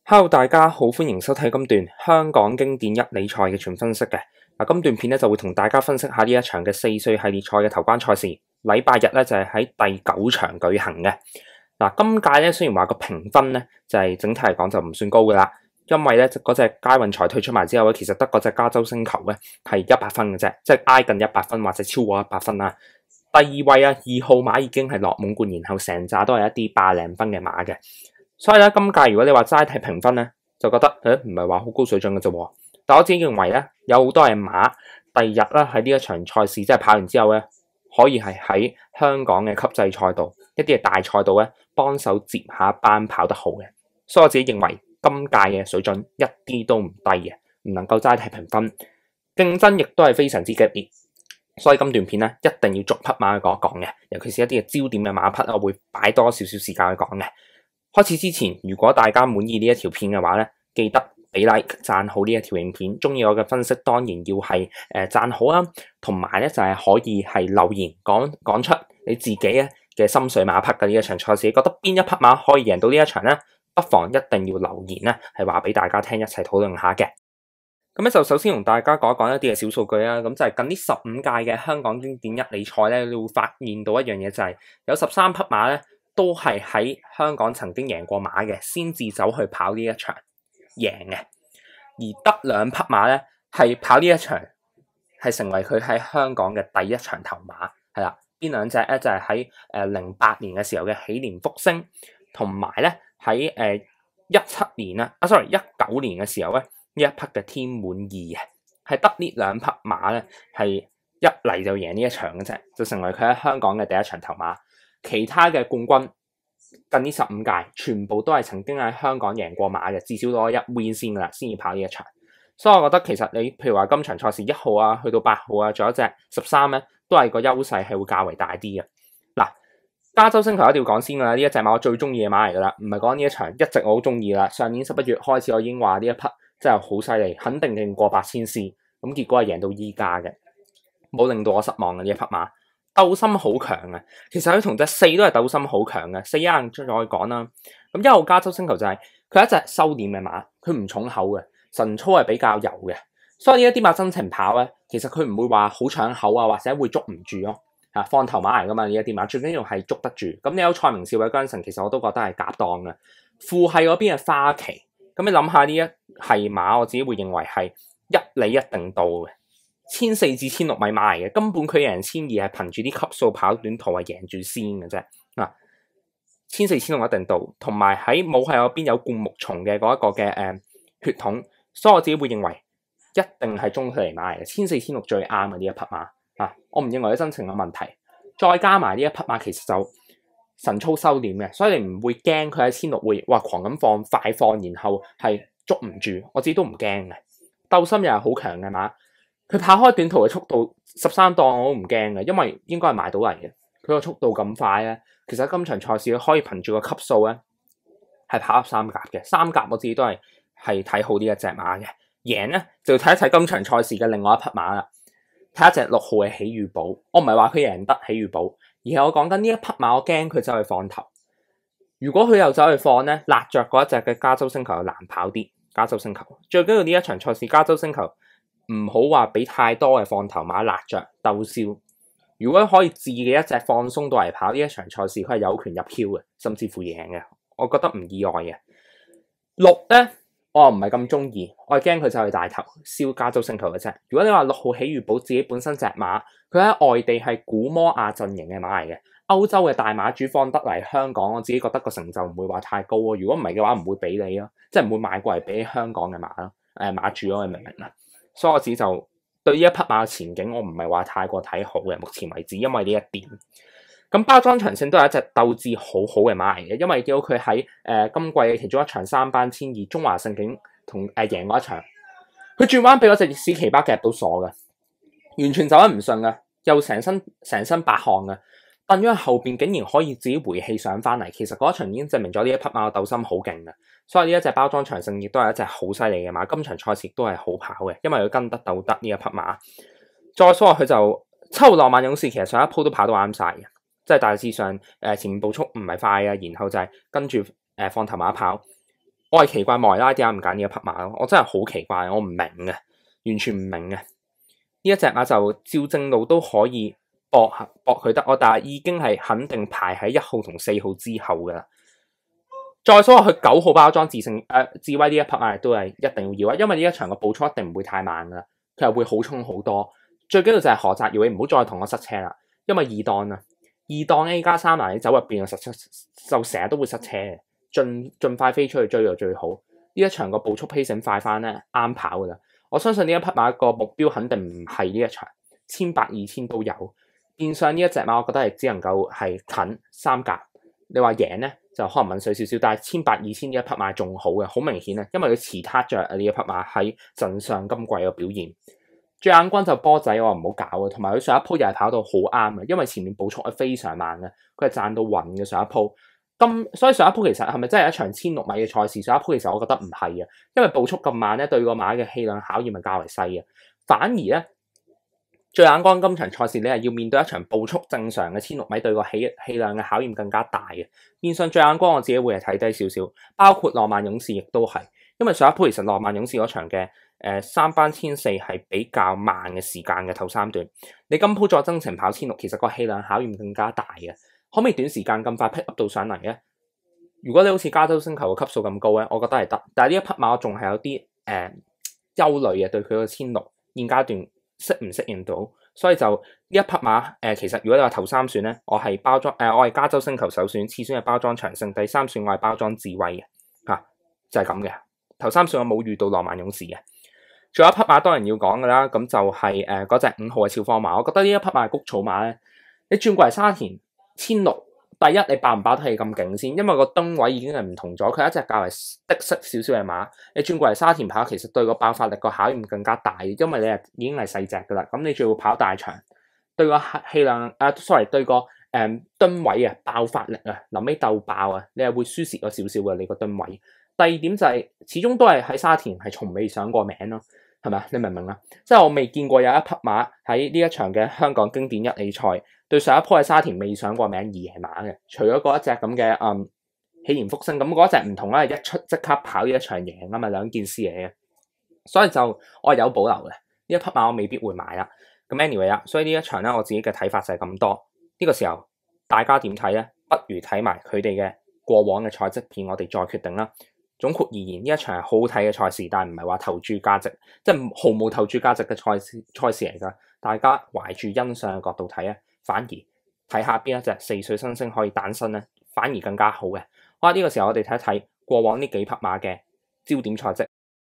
Hello，大家好，歡迎收睇今段香港經典一哩賽嘅全分析嘅。今段片咧就會同大家分析下呢一場嘅4歲系列賽嘅頭關賽事，禮拜日咧就係喺第9場舉行嘅。今屆咧雖然話個評分咧就係整體嚟講就唔算高噶啦，因為咧嗰隻佳運財退出埋之後咧，其實得嗰隻加州星球咧係100分嘅啫，即係挨近100分或者超過100分啦。第二位啊，2號馬已經係落滿貫，然後成扎都係一啲百零分嘅馬嘅。所以咧，今屆如果你話齋睇評分咧，就覺得唔係話好高水準嘅啫。但我自己認為咧，有好多係馬第二日咧喺呢一場賽事即係跑完之後咧，可以係喺香港嘅級制賽道一啲嘅大賽道咧幫手接下班跑得好嘅。所以我自己認為今屆嘅水準一啲都唔低嘅，唔能夠齋睇評分，競爭亦都係非常之激烈。所以今段片咧一定要逐匹馬去講一講嘅，尤其是一啲嘅焦點嘅馬匹，我會擺多少少時間去講嘅。開始之前，如果大家滿意呢一條片嘅話咧，記得俾 like 讚好呢一條影片。中意我嘅分析當然要係讚好啦，同埋咧就係可以係留言講出你自己嘅心水馬匹嘅呢一場賽事，覺得邊一匹馬可以贏到呢一場咧，不妨一定要留言咧，係話俾大家聽，一齊討論下嘅。咁咧就首先同大家講一講一啲嘅小數據啦。咁就係近呢15屆嘅香港經典一哩賽咧，你會發現到一樣嘢就係有13匹馬咧，都係喺香港曾經贏過馬嘅，先至走去跑呢一場贏嘅，而得2匹馬咧係跑呢一場係成為佢喺香港嘅第一場頭馬，係啦。邊兩隻咧就係喺08年嘅時候嘅喜蓮福星，同埋咧喺17年啦，19年嘅時候咧呢一匹嘅天滿意嘅，係得呢2匹馬咧係一嚟就贏呢一場嘅啫，就成為佢喺香港嘅第一場頭馬。其他嘅冠軍近呢15屆全部都係曾經喺香港贏過馬嘅，至少攞1 win 先噶啦，先至跑呢一場。所以我覺得其實你譬如話今場賽事1號啊，去到8號啊，仲有一隻13咧，都係個優勢係會較為大啲嘅。嗱，加州星球一定要講先噶啦，呢一隻馬我最中意嘅馬嚟噶啦，唔係講呢一場，一直我好中意啦。上年11月開始我已經話呢一匹真係好犀利，肯定勁過8000絲，咁結果係贏到依家嘅，冇令到我失望嘅呢一匹馬。鬥心好強啊！其實佢同隻4都係鬥心好強嘅。4一陣再講啦。咁1號加州星球就係佢一隻收斂嘅馬，佢唔重口嘅，神操係比較柔嘅。所以呢一啲馬真情跑咧，其實佢唔會話好搶口啊，或者會捉唔住咯。放頭馬嚟噶嘛呢一啲馬，最緊要係捉得住。咁你有蔡明少、韋姜臣，其實我都覺得係夾檔嘅。父系嗰邊係花旗，咁你諗下呢一係馬，我自己會認為係一哩一定到嘅。1400至1600米馬嚟嘅，根本佢贏1200係憑住啲級數跑短途係贏住先嘅啫。1400、1600一定到，同埋喺母系嗰邊有灌木叢嘅嗰一個嘅血統，所以我自己會認為一定係中距離馬嚟嘅。1400、1600最啱嘅呢一匹馬我唔認為佢真情有問題。再加埋呢一匹馬其實就神操收斂嘅，所以你唔會驚佢喺1600會狂咁放快放，然後係捉唔住。我自己都唔驚嘅。鬥心又係好強嘅馬。佢跑開短途嘅速度13檔我都唔驚嘅，因為應該係埋到嚟嘅。佢個速度咁快咧，其實今場賽事可以憑住個級數咧係跑入3甲嘅。3甲我自己都係睇好呢一隻馬嘅。贏咧就要睇一睇今場賽事嘅另外一匹馬啦。睇一隻6號嘅喜裕寶，我唔係話佢贏得喜裕寶，而係我講緊呢一匹馬，我驚佢走去放頭。如果佢又走去放咧，辣着嗰一隻嘅加州星球又難跑啲。加州星球最緊要呢一場賽事，加州星球唔好話俾太多嘅放頭馬辣着鬥燒。如果可以自己一隻放鬆到嚟跑呢一場賽事，佢係有權入 Q 嘅，甚至乎贏嘅。我覺得唔意外嘅。6咧，我唔係咁中意，我係驚佢就係大頭燒加州星球嘅啫。如果你話6號喜裕寶自己本身隻馬，佢喺外地係古摩亞陣營嘅馬嚟嘅，歐洲嘅大馬主放得嚟香港，我自己覺得個成就唔會話太高啊。如果唔係嘅話，唔會俾你咯，即係唔會買過嚟俾香港嘅馬咯，馬主咯，你明唔明啊？所以我自己就對呢一匹馬嘅前景，我唔係話太過睇好嘅，目前為止，因為呢一點。咁包裝長勝都係一隻鬥志好好嘅馬嚟嘅，因為見到佢喺今季嘅其中一場3班1200中華盛景同贏嗰一場，佢轉彎俾嗰隻史奇巴夾到鎖嘅，完全走得唔順嘅，又成身8項嘅，但因為後邊竟然可以自己回氣上翻嚟，其實嗰一場已經證明咗呢一匹馬嘅鬥心好勁嘅。所以呢一隻包裝長勝亦都係一隻好犀利嘅馬，今場賽事都係好跑嘅，因為佢跟得鬥得呢一匹馬。再說佢就7號浪漫勇士，其實上一鋪都跑到啱晒嘅，即係大致上前面步速唔係快啊，然後就係跟住放頭馬跑。 我係奇怪莫雷拉點解唔揀呢一匹馬咯，我真係好奇怪，我唔明嘅，完全唔明嘅。呢一隻馬就照正路都可以搏佢得，但係已經係肯定排喺1號同4號之後噶啦。再所謂佢9號包裝智威呢一匹馬都係一定要啊，因為呢一場嘅步速一定唔會太慢噶啦，佢又會好衝好多。最緊要就係何澤耀，你唔好再同我塞車啦，因為二檔A+3你走入邊就成日都會塞車嘅，盡快飛出去追就最好。呢一場個步速 pacing 快翻咧，啱跑噶啦。我相信呢一匹馬個目標肯定唔係呢一場，1800、2000都有。變相呢一隻馬，我覺得係只能夠係近3格。你話贏咧就可能問水少少，但係1800、2000呢一匹馬仲好嘅，好明顯啊，因為佢遲撻着呢一匹馬喺陣上今季嘅表現。最眼光就波仔，我唔好搞啊，同埋佢上一鋪又係跑到好啱嘅，因為前面步速係非常慢嘅，佢係賺到暈嘅上一鋪。所以上一鋪其實係咪真係一場1600米嘅賽事？上一鋪其實我覺得唔係嘅，因為步速咁慢咧，對個馬嘅氣量考驗係較為細嘅。反而咧，最眼光今場賽事你係要面對一場步速正常嘅1600米，對個氣量嘅考驗更加大嘅。面上最眼光我自己會係睇低少少，包括浪漫勇士亦都係，因為上一鋪其實浪漫勇士嗰場嘅3班1400係比較慢嘅時間嘅頭3段，你今鋪再增程跑1600，其實個氣量考驗更加大嘅。可唔可以短時間咁快 pick up 到上嚟咧？如果你好似加州星球嘅級數咁高咧，我覺得係得。但係呢一匹馬我仲係有啲憂慮嘅，對佢個1600現階段適唔適應到，所以就呢一匹馬其實如果你話頭3選咧，我係我係加州星球首選，次選係包裝長勝，第3選我係包裝智威嘅就係咁嘅。頭3選我冇遇到浪漫勇士嘅。仲有一匹馬當然要講㗎啦，咁就係嗰隻5號嘅超方馬，我覺得呢一匹馬係谷草馬咧，你轉過嚟沙田1600，第一你爆唔爆得係咁勁先，因為個噸位已經係唔同咗，佢係一隻較為的色少少嘅馬，你轉過嚟沙田跑，其實對個爆發力個考驗更加大，因為你係已經係細隻噶啦，咁你仲要跑大場，對個氣量對個噸位啊爆發力啊，臨尾鬥爆啊，你係會輸蝕咗少少嘅你個噸位。第二點就係始終都係喺沙田係從未上過名咯，係咪？你明唔明啊？即係我未見過有一匹馬喺呢一場嘅香港經典1哩賽對上一鋪喺沙田未上過名而贏馬嘅，除咗嗰一隻咁嘅起言復星，咁嗰一隻唔同啦，一出即刻跑呢一場贏啊嘛，兩件事嚟嘅，所以就我係有保留嘅。呢一匹馬我未必會買啦。咁 anyway 啊，所以呢一場咧我自己嘅睇法就係咁多。呢個時候大家點睇咧？不如睇埋佢哋嘅過往嘅賽績片，我哋再決定啦。總括而言，呢一場係好睇嘅賽事，但係唔係話投注價值，即係毫無投注價值嘅賽事嚟㗎。大家懷住欣賞嘅角度睇啊，反而睇下邊一隻4歲新星可以誕生咧，反而更加好嘅。好啦，呢個時候我哋睇一睇過往呢幾匹馬嘅焦點賽績。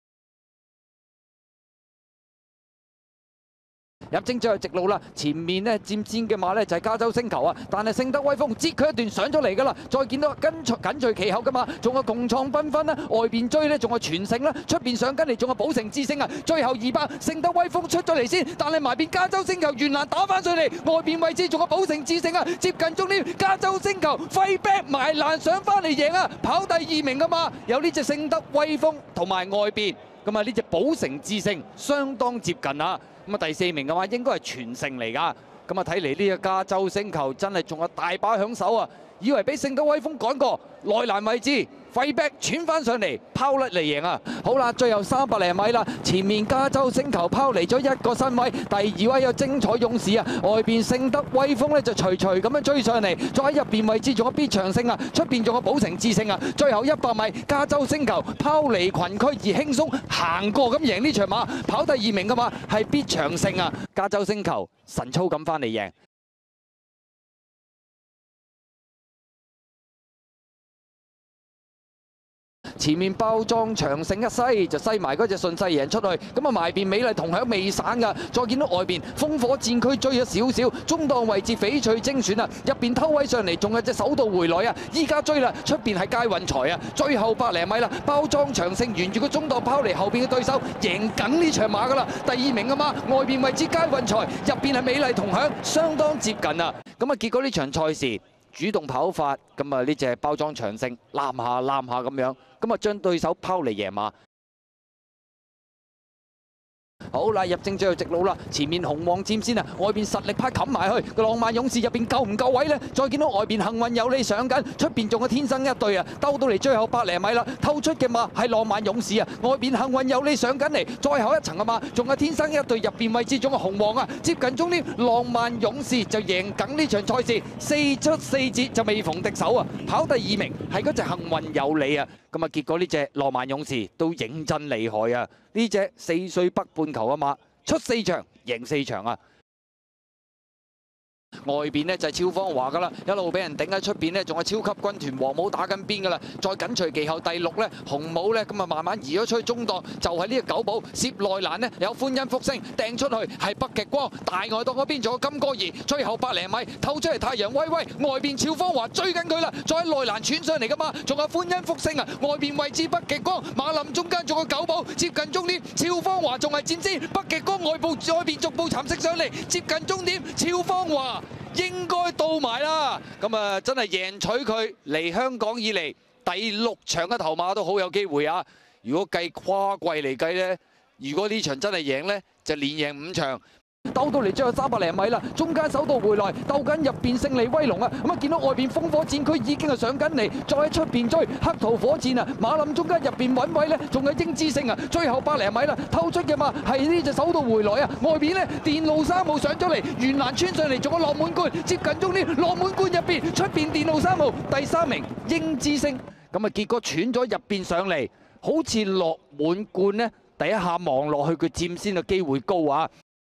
入正最後直路啦，前面咧佔先嘅馬咧就係加州星球啊，但係勝得威風截佢一段上咗嚟噶啦，再見到緊隨其後嘅馬，仲有共創繽紛啦，外邊追咧仲有全勝啦，出邊上跟嚟仲有寶城之星啊，最後200勝得威風出咗嚟先，但係埋邊加州星球原欄打翻上嚟，外邊位置仲有寶城之星啊，接近終點加州星球揮 back 埋欄上翻嚟贏啊，跑第2名嘅馬有呢隻勝得威風同埋外邊。咁啊！呢隻寶城智勝相當接近啊！咁啊，第4名嘅話應該係全勝嚟㗎。咁啊，睇嚟呢隻加州星球真係仲有大把響手啊！以為俾勝得威風趕過內欄位置，揮 back 轉翻上嚟，拋甩嚟贏啊！好啦，最後300零米啦，前面加州星球拋離咗1個身位，第2位有精彩勇士啊，外邊勝得威風咧就隨咁樣追上嚟，再喺入邊位置仲有必長勝啊，出邊仲有寶城智勝啊，最後100米加州星球拋離群區而輕鬆行過咁贏呢場馬，跑第2名嘅馬係必長勝啊，加州星球神操咁翻嚟贏。前面包裝長勝一篩就篩埋嗰隻順勢贏出去，咁啊埋邊美麗同享未散噶，再見到外邊烽火戰區追咗少少，中檔位置翡翠精選啊，入邊偷位上嚟，仲有隻手度回來啊，依家追啦，出邊係佳運財啊，最後100零米啦，包裝長勝沿住個中檔拋離後邊嘅對手，贏緊呢場馬噶啦，第2名啊嘛，外邊位置佳運財，入邊係美麗同享，相當接近啊，咁啊結果呢場賽事主動跑法，咁啊呢隻包裝長勝攬下咁樣。咁啊，將對手拋離贏馬。 好啦，入正最後直路啦，前面紅黃佔先啊，外邊實力派冚埋去，個浪漫勇士入邊夠唔夠位呢？再見到外邊幸運有利上緊，出邊仲有天生一對啊，兜到嚟最後100零米啦，透出嘅馬係浪漫勇士啊，外邊幸運有利上緊嚟，再後一層啊嘛，仲有天生一對入邊位置仲有紅黃啊，接近終點浪漫勇士就贏緊呢場賽事，4出4捷就未逢敵手啊，跑第2名係嗰隻幸運有利啊。咁啊，結果呢隻浪漫勇士都認真厲害啊！呢隻4歲北半球啊馬，出4場贏4場啊！外邊呢就係超芳華噶啦，一路俾人頂喺出邊呢，仲有超級軍團黃帽打緊邊噶啦，再緊隨其後第6呢，紅帽呢，咁啊慢慢移咗出去中檔，就係呢個9寶攝內欄呢，有歡欣福星掟出去係北極光，大外檔嗰邊仲有金歌兒，最後100零米透出嚟太陽威威，外邊超芳華追緊佢啦，再喺內欄傳上嚟噶嘛，仲有歡欣福星啊，外邊位置北極光，馬林中間仲有9寶接近終點，超芳華仲係佔先，北極光外邊逐步蠶食上嚟，接近終點，超芳華應該到埋啦，咁啊真係贏取佢嚟香港以嚟第6場嘅頭馬都好有機會啊！如果計跨季嚟計呢，如果呢場真係贏呢，就連贏5場。兜到嚟最後300零米啦，中間首度回來，鬥緊入邊勝利威龍啊！咁啊見到外邊烽火戰區已經係上緊嚟，再喺出邊追黑桃火箭啊！馬林中間入邊揾位呢，仲係英之星啊！最後100零米啦，透出嘅嘛係呢隻首度回來啊！外邊呢，電路3號上咗嚟，圓欄穿上嚟，仲有浪滿貫接近終點，浪滿貫入邊出邊電路3號第3名英之星，咁啊結果斷咗入邊上嚟，好似落滿貫呢。第一下望落去佢佔先嘅機會高啊！